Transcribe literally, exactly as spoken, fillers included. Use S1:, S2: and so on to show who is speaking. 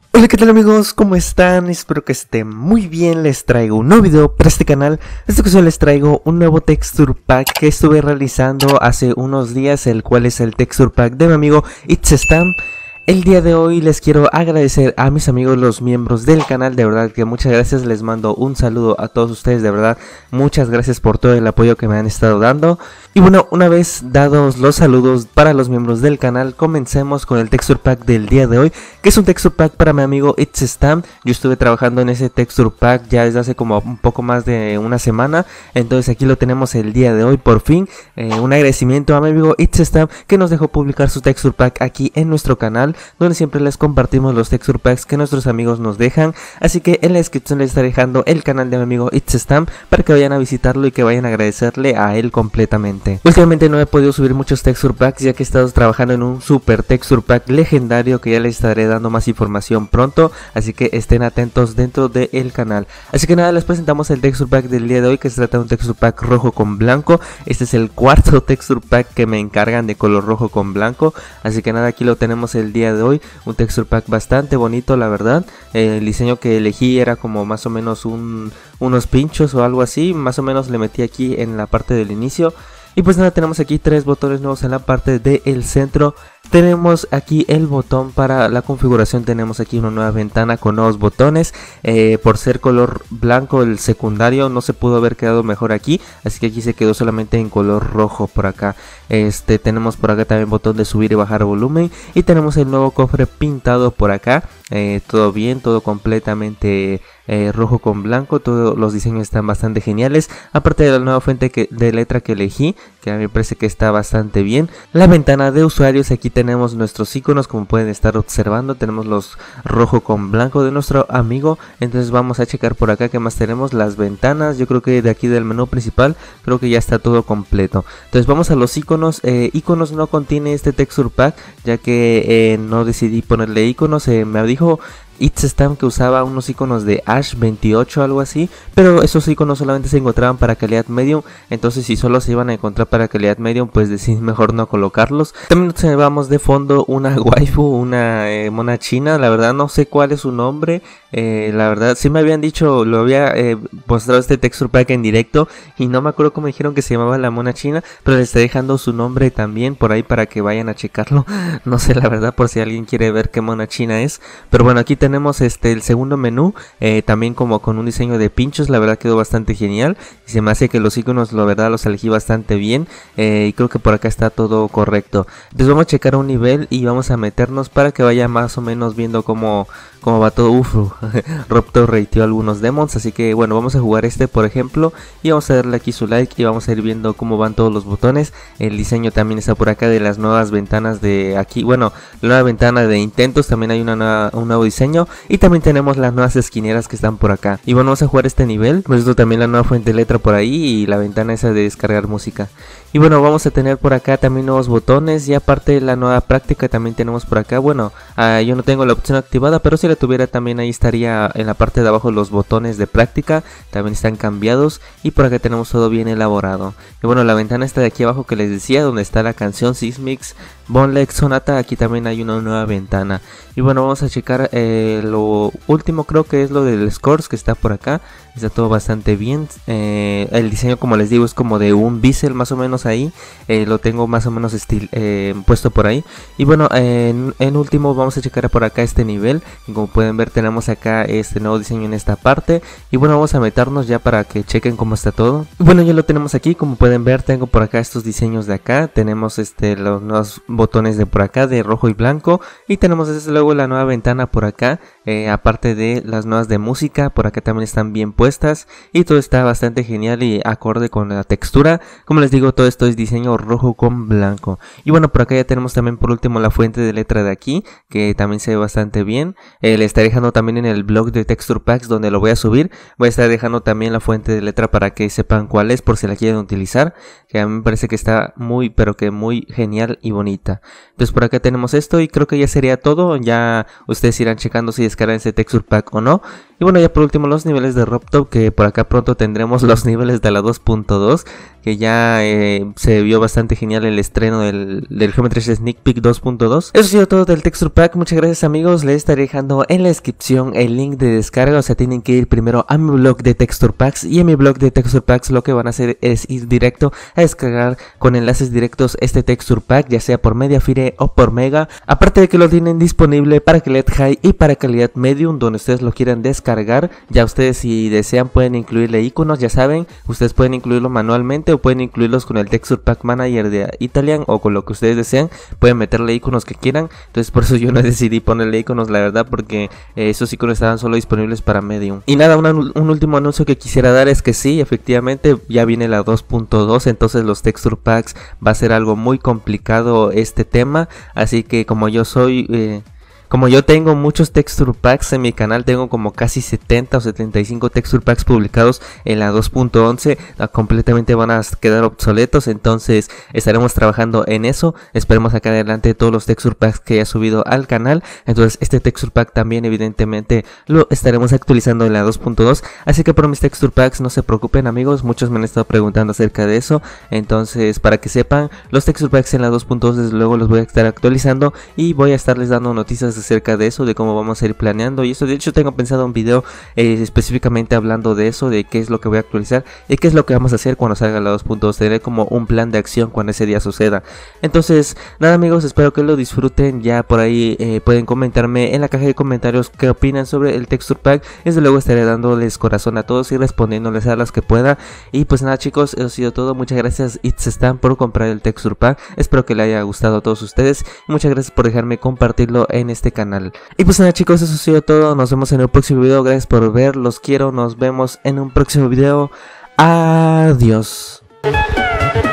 S1: Hola, ¿qué tal amigos? ¿Cómo están? Espero que estén muy bien. Les traigo un nuevo video para este canal. En esta ocasión les traigo un nuevo texture pack que estuve realizando hace unos días, el cual es el texture pack de mi amigo ItzStam. El día de hoy les quiero agradecer a mis amigos, los miembros del canal, de verdad que muchas gracias, les mando un saludo a todos ustedes, de verdad, muchas gracias por todo el apoyo que me han estado dando. Y bueno, una vez dados los saludos para los miembros del canal, comencemos con el texture pack del día de hoy, que es un texture pack para mi amigo ItzStam. Yo estuve trabajando en ese texture pack ya desde hace como un poco más de una semana, entonces aquí lo tenemos el día de hoy por fin. Eh, un agradecimiento a mi amigo ItzStam que nos dejó publicar su texture pack aquí en nuestro canal, donde siempre les compartimos los texture packs que nuestros amigos nos dejan. Así que en la descripción les estaré dejando el canal de mi amigo ItzStam para que vayan a visitarlo y que vayan a agradecerle a él completamente. Últimamente no he podido subir muchos texture packs ya que he estado trabajando en un super texture pack legendario que ya les estaré dando más información pronto, así que estén atentos dentro del canal. Así que nada, les presentamos el texture pack del día de hoy, que se trata de un texture pack rojo con blanco. Este es el cuarto texture pack que me encargan de color rojo con blanco, así que nada, aquí lo tenemos el día de hoy. Un texture pack bastante bonito, la verdad. Eh, el diseño que elegí era como más o menos un, unos pinchos o algo así, más o menos le metí aquí en la parte del inicio. Y pues nada, tenemos aquí tres botones nuevos en la parte del centro. Tenemos aquí el botón para la configuración, tenemos aquí una nueva ventana con nuevos botones. Eh, por ser color blanco el secundario no se pudo haber quedado mejor aquí, así que aquí se quedó solamente en color rojo por acá. Este, tenemos por acá también botón de subir y bajar volumen, y tenemos el nuevo cofre pintado por acá. Eh, todo bien, todo completamente eh, rojo con blanco, todos los diseños están bastante geniales, aparte de la nueva fuente que, de letra que elegí, que a mí me parece que está bastante bien. La ventana de usuarios, aquí tenemos nuestros iconos, como pueden estar observando, tenemos los rojo con blanco de nuestro amigo. Entonces vamos a checar por acá qué más tenemos. Las ventanas, yo creo que de aquí del menú principal creo que ya está todo completo. Entonces vamos a los iconos. eh, iconos no contiene este texture pack, ya que eh, no decidí ponerle iconos. eh, me dijo ItzStam que usaba unos iconos de Ash veintiocho, algo así, pero esos iconos solamente se encontraban para calidad medium, entonces si solo se iban a encontrar para calidad medium, pues decidí mejor no colocarlos. También observamos de fondo una waifu, una eh, mona china, la verdad no sé cuál es su nombre. Eh, la verdad sí me habían dicho, lo había eh, mostrado este texture pack en directo y no me acuerdo cómo dijeron que se llamaba la mona china, pero les estoy dejando su nombre también por ahí para que vayan a checarlo. No sé la verdad, por si alguien quiere ver qué mona china es, pero bueno, aquí tenemos Tenemos este el segundo menú, eh, también como con un diseño de pinchos, la verdad quedó bastante genial. Y se me hace que los iconos, la verdad, los elegí bastante bien, eh, y creo que por acá está todo correcto. Entonces vamos a checar un nivel y vamos a meternos para que vaya más o menos viendo cómo, cómo va todo. Uf, Robto rateó algunos demons, así que bueno, vamos a jugar este por ejemplo, y vamos a darle aquí su like y vamos a ir viendo cómo van todos los botones. El diseño también está por acá de las nuevas ventanas de aquí, bueno, la nueva ventana de intentos, también hay una nueva, un nuevo diseño. Y también tenemos las nuevas esquineras que están por acá. Y bueno, vamos a jugar este nivel. Pues esto también la nueva fuente de letra por ahí y la ventana esa de descargar música. Y bueno, vamos a tener por acá también nuevos botones. Y aparte de la nueva práctica también tenemos por acá. Bueno, uh, yo no tengo la opción activada, pero si la tuviera también ahí estaría en la parte de abajo los botones de práctica. También están cambiados. Y por acá tenemos todo bien elaborado. Y bueno, la ventana está de aquí abajo que les decía, donde está la canción Sismix Bonelec Sonata. Aquí también hay una nueva ventana. Y bueno, vamos a checar eh, lo último, creo que es lo del Scores que está por acá. Está todo bastante bien. Eh, el diseño, como les digo, es como de un bisel más o menos ahí. Eh, lo tengo más o menos estil, eh, puesto por ahí. Y bueno, eh, en, en último vamos a checar por acá este nivel. Y como pueden ver, tenemos acá este nuevo diseño en esta parte. Y bueno, vamos a meternos ya para que chequen cómo está todo. Y bueno, ya lo tenemos aquí. Como pueden ver, tengo por acá estos diseños de acá. Tenemos este los nuevos botones de por acá, de rojo y blanco. Y tenemos desde luego la nueva ventana por acá. Eh, aparte de las nuevas de música, por acá también están bien puestas y todo está bastante genial y acorde con la textura. Como les digo, todo esto es diseño rojo con blanco. Y bueno, por acá ya tenemos también por último la fuente de letra de aquí, que también se ve bastante bien. Eh, le estaré dejando también en el blog de texture packs donde lo voy a subir. Voy a estar dejando también la fuente de letra para que sepan cuál es, por si la quieren utilizar, que a mí me parece que está muy pero que muy genial y bonita. ahorita. Entonces por acá tenemos esto y creo que ya sería todo. Ya ustedes irán checando si descargan ese texture pack o no. Y bueno, ya por último los niveles de RobTop, que por acá pronto tendremos los niveles de la dos punto dos, que ya eh, se vio bastante genial el estreno del, del Geometry Sneak Peek dos punto dos. Eso ha sido todo del texture pack. Muchas gracias amigos, les estaré dejando en la descripción el link de descarga. O sea, tienen que ir primero a mi blog de texture packs, y en mi blog de texture packs lo que van a hacer es ir directo a descargar con enlaces directos este texture pack, ya sea por Mediafire o por Mega. Aparte de que lo tienen disponible para calidad high y para calidad medium, donde ustedes lo quieran descargar. Ya ustedes, si desean, pueden incluirle iconos, ya saben, ustedes pueden incluirlo manualmente o pueden incluirlos con el texture pack manager de Italian, o con lo que ustedes desean, pueden meterle iconos que quieran. Entonces por eso yo no decidí ponerle iconos, la verdad, porque eh, esos iconos estaban solo disponibles para medium. Y nada, una, un último anuncio que quisiera dar es que sí, efectivamente ya viene la dos punto dos, entonces los texture packs va a ser algo muy complicado este tema, así que como yo soy... Eh, Como yo tengo muchos texture packs en mi canal, tengo como casi setenta o setenta y cinco texture packs publicados en la dos punto once, completamente van a quedar obsoletos, entonces estaremos trabajando en eso. Esperemos sacar adelante todos los texture packs que haya subido al canal, entonces este texture pack también evidentemente lo estaremos actualizando en la dos punto dos, así que por mis texture packs no se preocupen amigos, muchos me han estado preguntando acerca de eso, entonces para que sepan, los texture packs en la dos punto dos desde luego los voy a estar actualizando y voy a estarles dando noticias acerca de eso, de cómo vamos a ir planeando y eso. De hecho tengo pensado un video eh, específicamente hablando de eso, de qué es lo que voy a actualizar y qué es lo que vamos a hacer cuando salga la dos punto dos, tener como un plan de acción cuando ese día suceda. Entonces nada amigos, espero que lo disfruten. Ya por ahí eh, pueden comentarme en la caja de comentarios qué opinan sobre el texture pack, desde luego estaré dándoles corazón a todos y respondiéndoles a las que pueda. Y pues nada chicos, eso ha sido todo. Muchas gracias It's Stan por comprar el texture pack, espero que le haya gustado a todos ustedes y muchas gracias por dejarme compartirlo en este canal. Y pues nada chicos, eso ha sido todo, nos vemos en el próximo video, gracias por ver, los quiero, nos vemos en un próximo video, adiós.